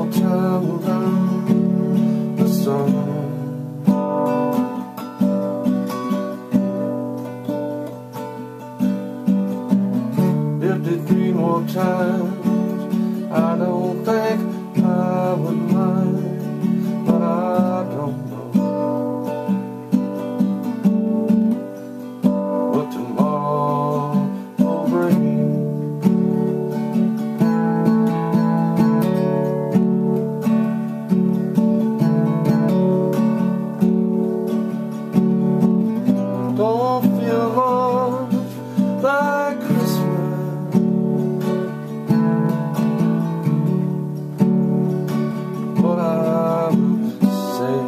more time around the sun. 53 more times, I don't think I would mind, but I don't know what tomorrow will bring. Don't feel much like Christmas, but I would say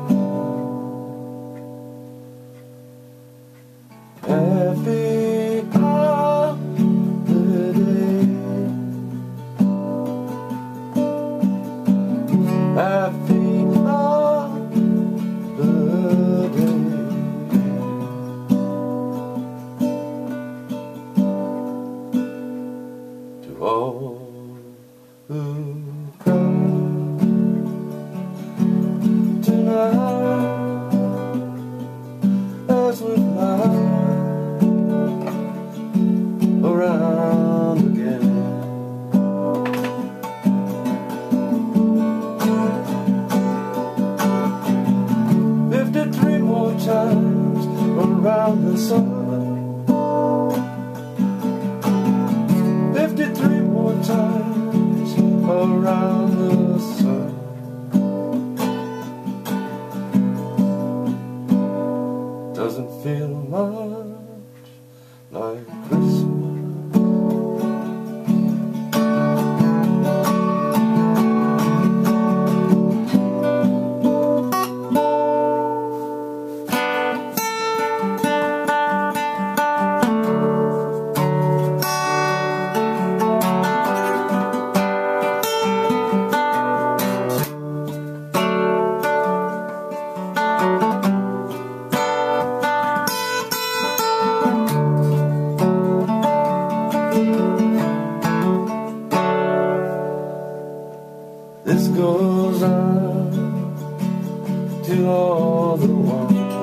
happy holiday, happy holiday. All who cry tonight as we fly around again. "53 more times around the sun, 53 more times around the sun." Doesn't feel much like Christmas. This goes out to all the ones,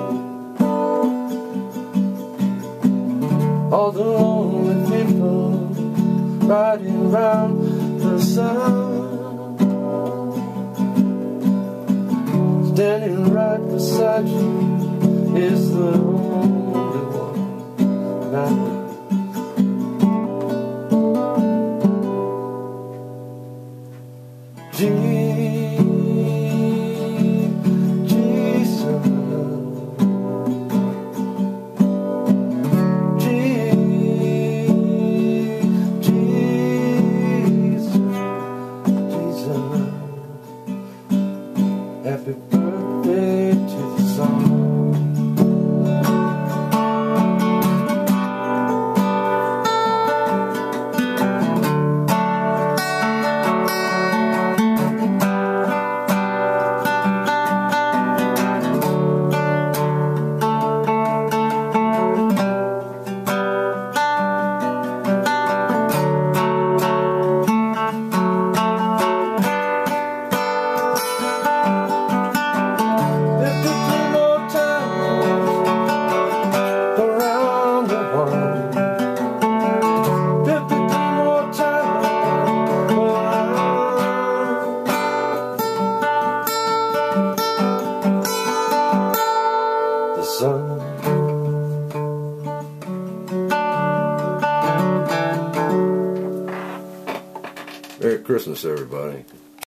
all the lonely people riding round the sun, standing right beside you is the only one that happy birthday to the song. Merry Christmas, everybody.